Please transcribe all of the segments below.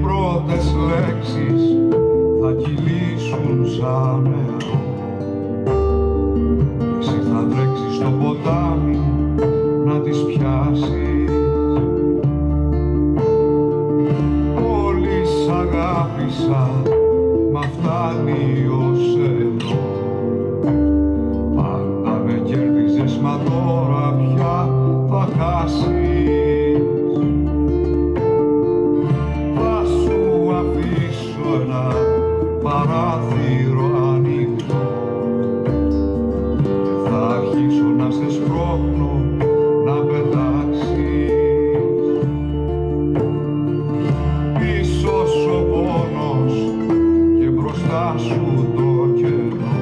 πρώτες λέξεις θα κυλήσουν σαν νερό. Εσύ θα τρέξεις στο ποτάμι να τις πιάσεις. Πολύ σ' αγάπησα, μα φτάνει ως εδώ. Πάντα με κέρδιζες, μα τώρα πια θα χάσεις. Θα σου αφήσω ένα παράθυρο ανοιχτό και θα αρχίσω να σε σπρώχνω να πετάξεις. Πίσω σου ο πόνος και μπροστά σου το κενό.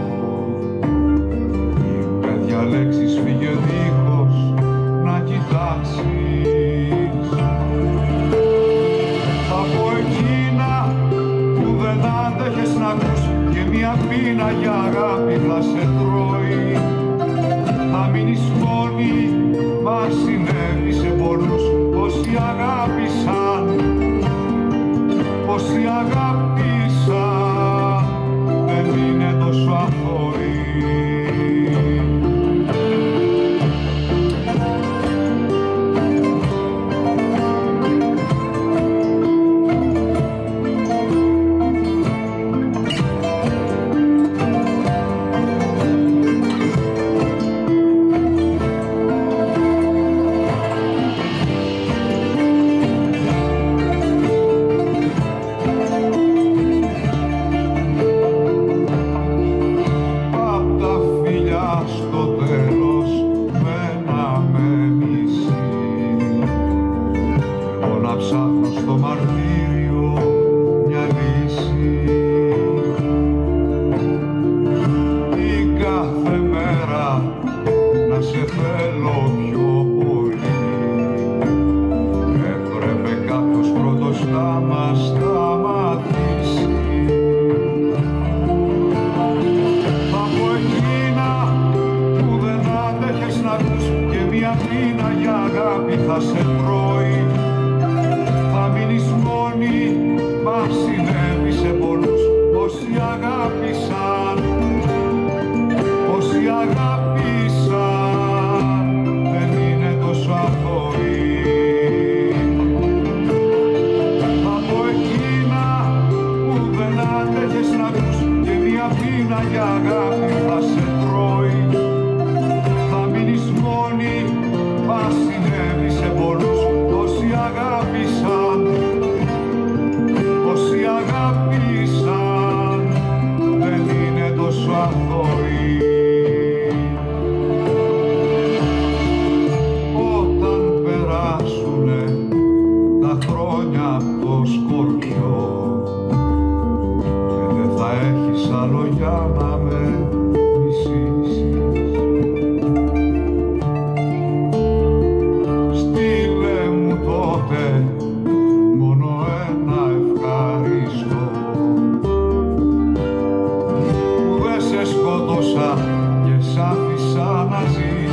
Είπε διαλέξεις, φύγε δίχως να κοιτάξεις. Από εκείνα που δεν άντεχες να ακούς και μια πείνα για αγάπη θα σε τρώει. Θα μείνεις μόνη, μα συνέβη σε πολλούς όσοι αγάπησαν, όσοι αγάπησαν δεν είναι τόσο αθώοι. Ψάχνω στο μαρτύριο μια λύση. Ή κάθε μέρα να σε θέλω πιο πολύ. Έπρεπε κάποιος πρώτος να μας σταματήσει. Από εκείνα που δεν άντεχες να ακούς και μια πείνα για αγάπη θα σε τρώει. Θα μείνεις μόνη, μα συνέβη σε πολλούς όσοι αγάπησαν, όσοι αγάπησαν δεν είναι τόσο αθώοι. Από εκείνα που δεν άντεχες να ακούς και μια πείνα για αγάπη θα σε τρώει. Θα μείνεις μόνη, μα συνέβη σε πολλούς όσοι αγάπησαν, όσοι αγάπησαν δεν είναι τόσο αθώοι. Όταν περάσουνε τα χρόνια απ' το σκορπιό και δεν θα έχεις άλλο για να με μισήσεις, στείλε μου τότε μόνο ένα ευχαριστώ που δεν σε σκότωσα και σ' άφησα να ζεις.